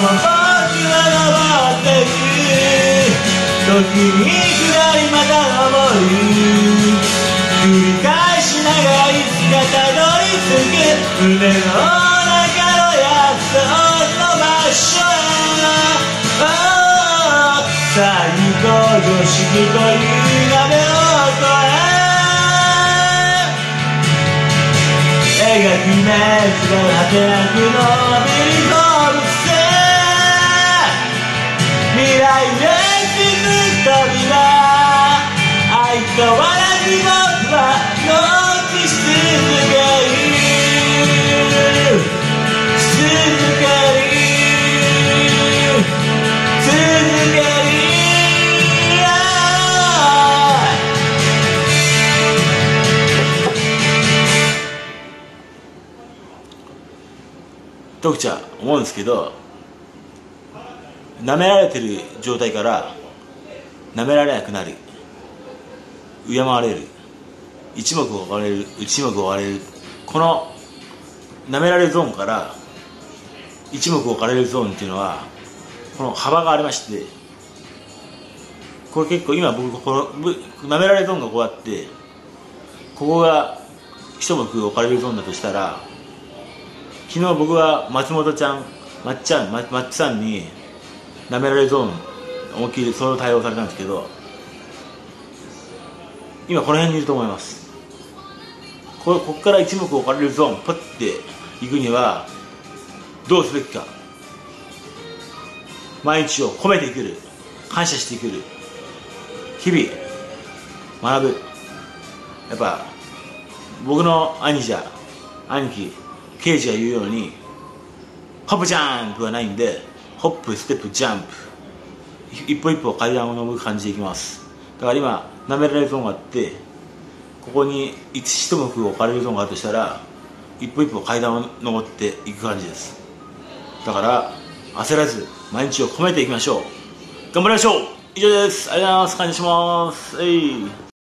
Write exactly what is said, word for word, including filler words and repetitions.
僕は登ってく時に下りまた登る繰り返しながらいつかたどり着く胸の中の約束の場所最高常識という鍋を越え描き目つが果てなく伸びる動物性未来へ続く扉相変わらず僕はノックし続ける続ける続ける徳ちゃん思うんですけど、舐められてる状態から舐められなくなる、敬われる、一目置かれる、一目置かれる、この舐められるゾーンから一目置かれるゾーンっていうのはこの幅がありまして、これ結構今僕この舐められるゾーンがこうあって、ここが一目置かれるゾーンだとしたら、昨日僕は松本ちゃん、まっちゃん、まっちさんに舐められるゾーン思いっきりその対応されたんですけど、今この辺にいると思います。ここから一目置かれるゾーンパッて行くにはどうすべきか、毎日を褒めていくる、感謝していくる、日々学ぶ。やっぱ僕の兄じゃ兄貴刑事が言うようにホップジャンプはないんで、ホップステップジャンプ、一歩一歩階段を登る感じでいきます。だから今舐められるゾーンがあって、ここに一目置かれるゾーンがあるとしたら一歩一歩階段を登っていく感じです。だから焦らず毎日を褒めていきましょう。頑張りましょう。以上です。ありがとうございます。感謝します。えい